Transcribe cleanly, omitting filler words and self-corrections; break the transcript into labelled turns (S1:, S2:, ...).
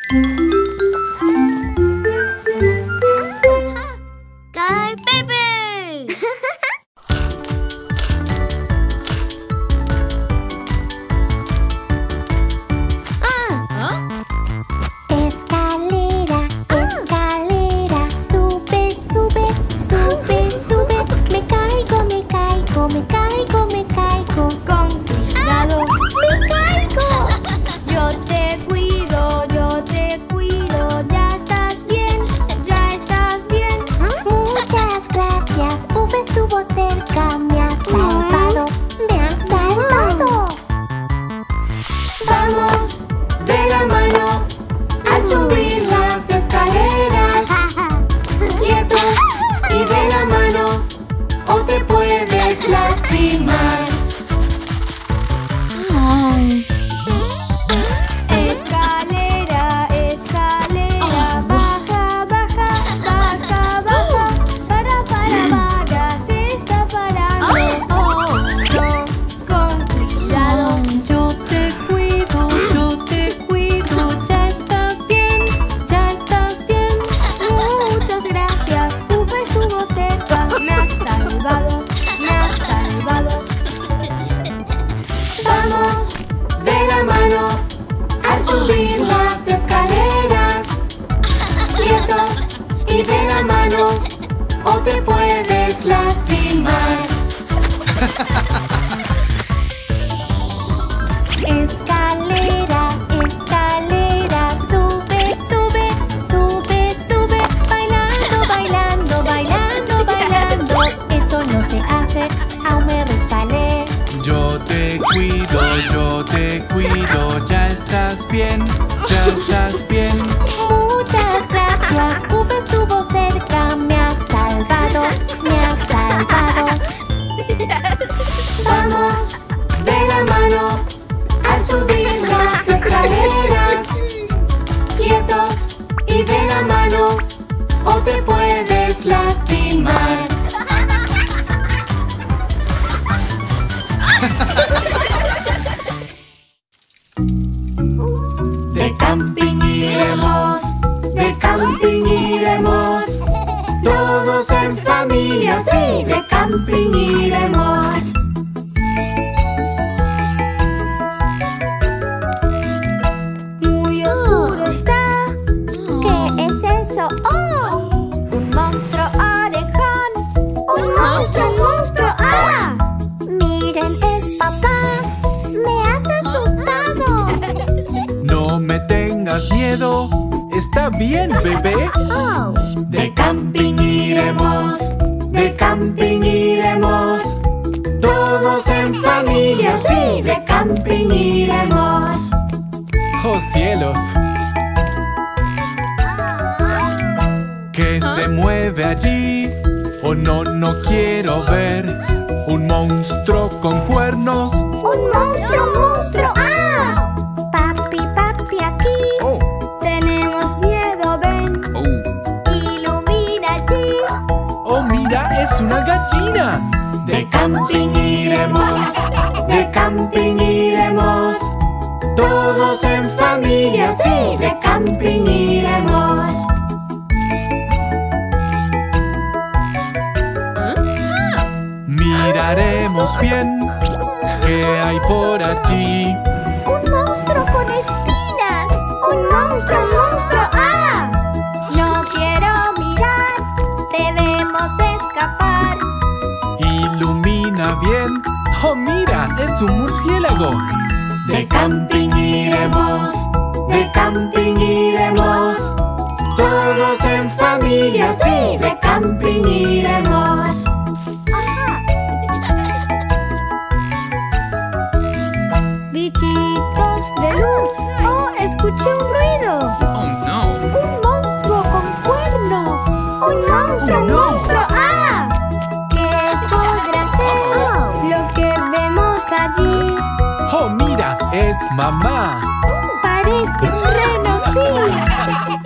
S1: Guy Baby.
S2: Escalera, escalera, sube, sube, sube, sube. Me caigo, me caigo, me caigo, me caigo.
S1: Con cuidado.
S2: ¡Me caigo!
S1: Yo te cuido, ya estás bien, ya estás bien.
S2: Muchas gracias, Uf estuvo cerca, me ha salvado, me ha salvado.
S3: Vamos de la mano al subir las escaleras. Quietos y de la mano o te puedes lastimar.
S1: Escalera, escalera, baja, baja, baja, baja. Para, se está parando. No, con cuidado.
S3: Yo te cuido, ya estás bien, ya estás bien.
S1: Muchas gracias, Uf estuvo cerca, me ha salvado, me ha salvado.
S3: Vamos de la mano al subir las escaleras. Quietos y de la mano o te puedes lastimar.
S2: Escalera, escalera, sube, sube, sube, sube. Bailando, bailando, bailando, bailando. Eso no se hace, aún me resbalé.
S4: Yo te cuido, ya estás bien, ya estás bien.
S2: Muchas gracias, Uf estuvo cerca, me ha salvado, me ha salvado.
S3: Vamos de la mano al subir las escaleras. Quietos y de la mano o te puedes lastimar. De camping iremos, de camping iremos. Todos en familia, sí, de camping iremos.
S1: Muy oscuro está.
S2: ¿Qué es eso? ¡Oh! Un monstruo orejón. ¡Un monstruo, un monstruo! ¡Ah! Miren, es papá. Me has asustado.
S4: No me tengas miedo, está bien, bebé.
S1: Oh,
S3: De camping iremos, de camping iremos. Todos en familia, sí, de camping iremos.
S4: ¡Oh, cielos! ¿Qué se mueve allí? Oh, no quiero ver. Un monstruo con cuernos.
S2: ¡Un monstruo, un monstruo! ¡Ah! Papi, papi, aquí.
S4: Oh,
S1: tenemos miedo, ven.
S4: oh,
S2: Ilumina allí.
S4: oh, mira, es una gallina.
S3: De camping iremos, de camping iremos. Todos en familia, sí, de camping iremos.
S4: Miraremos bien qué hay por allí.
S2: ¡Un monstruo con espinas! ¡Un monstruo, un monstruo! ¡Ah! No quiero mirar. Debemos escapar.
S4: Ilumina bien. Oh, mira, es un murciélago.
S3: De camping iremos, de camping iremos. Todos en familia, sí, de camping iremos.
S1: Bichitos de luz. Oh, escuché un ruido.
S4: Oh, no.
S2: ¡Un monstruo con cuernos! ¡Un monstruo, un
S4: no.
S2: monstruo! ¡Ah!
S1: ¿Qué podrá ser lo que vemos allí?
S4: Oh, mira, es mamá.
S2: Parece un reno, sí.